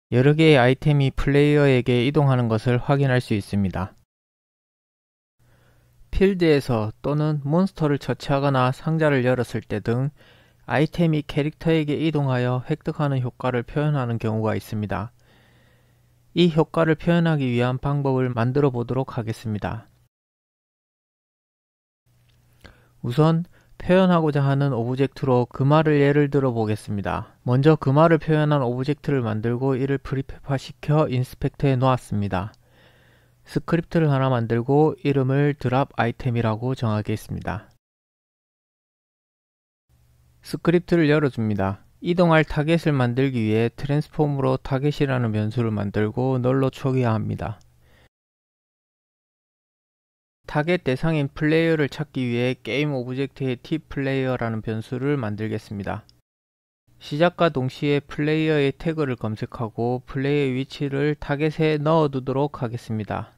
여러 개의 아이템이 플레이어에게 이동하는 것을 확인할 수 있습니다. 필드에서 또는 몬스터를 처치하거나 상자를 열었을 때 등 아이템이 캐릭터에게 이동하여 획득하는 효과를 표현하는 경우가 있습니다. 이 효과를 표현하기 위한 방법을 만들어 보도록 하겠습니다. 우선 표현하고자 하는 오브젝트로 금화를 예를 들어 보겠습니다. 먼저 금화를 표현한 오브젝트를 만들고 이를 프리팹화 시켜 인스펙터에 놓았습니다. 스크립트를 하나 만들고 이름을 드랍 아이템이라고 정하겠습니다. 스크립트를 열어줍니다. 이동할 타겟을 만들기 위해 트랜스폼으로 타겟이라는 변수를 만들고 널로 초기화합니다. 타겟 대상인 플레이어를 찾기 위해 게임 오브젝트의 tPlayer라는 변수를 만들겠습니다. 시작과 동시에 플레이어의 태그를 검색하고 플레이어의 위치를 타겟에 넣어두도록 하겠습니다.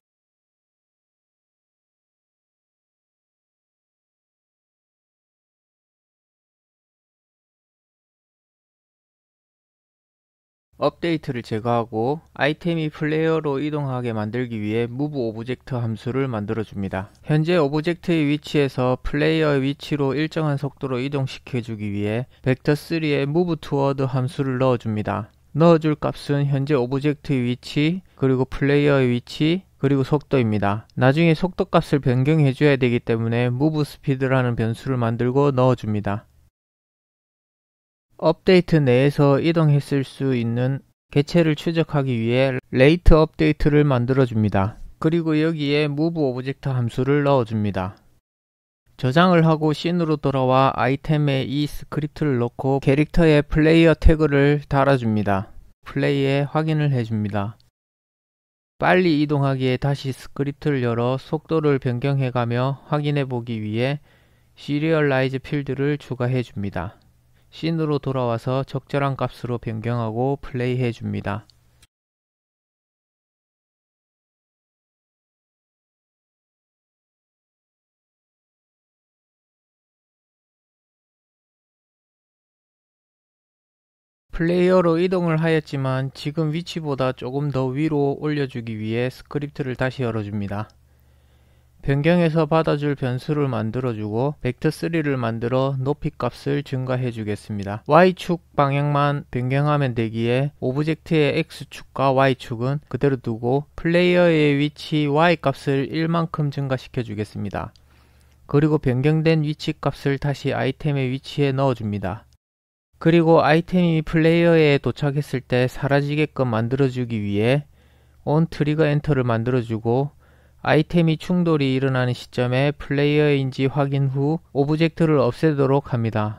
업데이트를 제거하고 아이템이 플레이어로 이동하게 만들기 위해 move 오브젝트 함수를 만들어줍니다. 현재 오브젝트의 위치에서 플레이어의 위치로 일정한 속도로 이동시켜주기 위해 vector3에 move toward 함수를 넣어줍니다. 넣어줄 값은 현재 오브젝트의 위치, 그리고 플레이어의 위치, 그리고 속도입니다. 나중에 속도 값을 변경해 줘야 되기 때문에 move speed라는 변수를 만들고 넣어줍니다. 업데이트 내에서 이동했을 수 있는 개체를 추적하기 위해 rate 업데이트를 만들어 줍니다. 그리고 여기에 move 오브젝트 함수를 넣어 줍니다. 저장을 하고 씬으로 돌아와 아이템에 이 스크립트를 넣고 캐릭터의 플레이어 태그를 달아줍니다. 플레이에 확인을 해줍니다. 빨리 이동하기에 다시 스크립트를 열어 속도를 변경해가며 확인해 보기 위해 시리얼라이즈 필드를 추가해 줍니다. 씬으로 돌아와서 적절한 값으로 변경하고 플레이해 줍니다. 플레이어로 이동을 하였지만 지금 위치보다 조금 더 위로 올려주기 위해 스크립트를 다시 열어줍니다. 변경해서 받아줄 변수를 만들어주고 vector3를 만들어 높이 값을 증가해 주겠습니다. Y축 방향만 변경하면 되기에 오브젝트의 X축과 Y축은 그대로 두고 플레이어의 위치 Y 값을 1만큼 증가시켜 주겠습니다. 그리고 변경된 위치 값을 다시 아이템의 위치에 넣어줍니다. 그리고 아이템이 플레이어에 도착했을 때 사라지게끔 만들어주기 위해 on 트리거 엔터를 만들어주고 아이템이 충돌이 일어나는 시점에 플레이어인지 확인 후 오브젝트를 없애도록 합니다.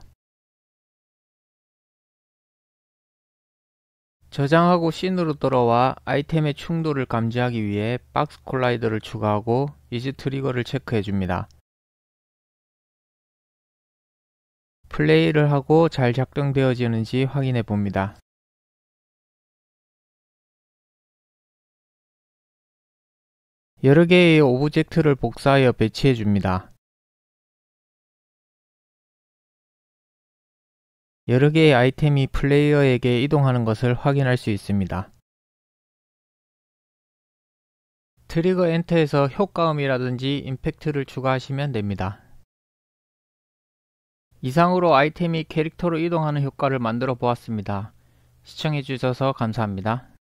저장하고 씬으로 돌아와 아이템의 충돌을 감지하기 위해 박스 콜라이더를 추가하고 이즈 트리거를 체크해 줍니다. 플레이를 하고 잘 작동되어지는지 확인해 봅니다. 여러 개의 오브젝트를 복사하여 배치해 줍니다. 여러 개의 아이템이 플레이어에게 이동하는 것을 확인할 수 있습니다. 트리거 엔터에서 효과음이라든지 임팩트를 추가하시면 됩니다. 이상으로 아이템이 캐릭터로 이동하는 효과를 만들어 보았습니다. 시청해 주셔서 감사합니다.